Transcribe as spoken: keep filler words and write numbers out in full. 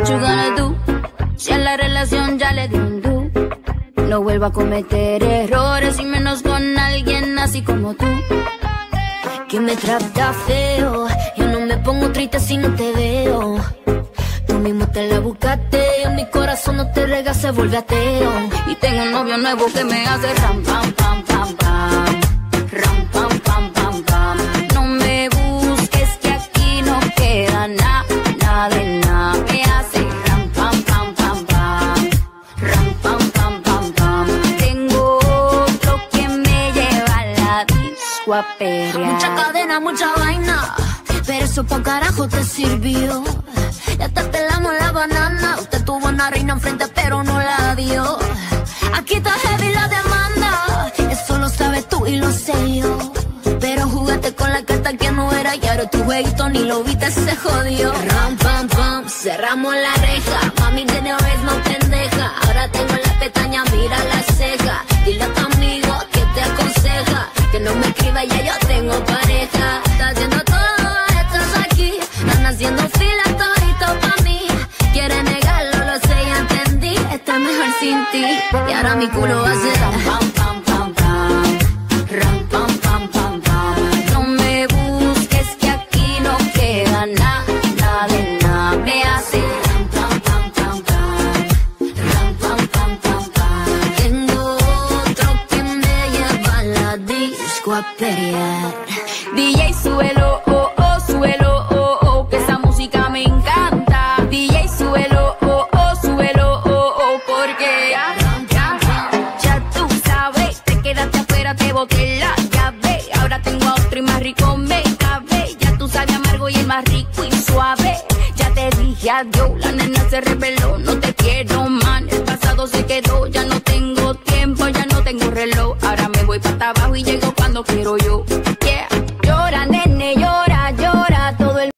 you gonna do? Si a la relación ya le di un do. No vuelvo a cometer errores y menos con alguien así como tú, que me trata feo. Yo no me pongo triste si no te veo. Tú mismo te la buscaste, en mi corazón no te rega, se vuelve ateo. Y tengo un novio nuevo que me hace ram, pam, pam, pam, pam. Ram, pam, pam, pam, pam. No me busques que aquí no queda nada, nada de nada. Me hace ram, pam, pam, pam, pam. Ram, pam, pam, pam, pam. Tengo otro que me lleva a la disco a pelear. Mucha cadena, mucha vaina, pero eso pa' carajo te sirvió. Ya te pelamos la banana. Usted tuvo una reina enfrente pero no la dio. Aquí está heavy la demanda, eso lo sabes tú y lo sé yo. Pero jugaste con la carta que no era y ahora tu jueguito ni lo viste, se jodió. Ram, pam, pam, cerramos la reja. Mami de una vez no pendeja. Ahora tengo la pestaña, mira la ceja. Dile a tu amigo que te aconseja que no me escriba, ya yo tengo pareja. Está haciendo todo, estás aquí. Están haciendo fila todito pa' mí. Quiere negarlo, lo sé, ya entendí. Está mejor sin ti. Y ahora mi culo hace ram, pam, pam, pam, pam. Ram, pam, pam, pam, pam. No me busques que aquí no queda nada, nada de nada. Me hace ram, pam, pam, pam, pam. Ram, pam, pam, pam, pam. Tengo otro que me lleva a la disco a pelear. D J suelo, oh, oh, suelo, oh, oh, que esa música me encanta. D J suelo, oh, oh, suelo, oh, oh, porque ya, ya, ya tú sabes, te quedaste afuera, te boté la llave. Ahora tengo a otro y más rico me cabe. Ya tú sabes amargo y el más rico y suave. Ya te dije adiós, la nena se rebeló, no te quiero, man. El pasado se quedó, ya no tengo tiempo, ya no tengo reloj. Ahora me voy para abajo y llego cuando quiero yo.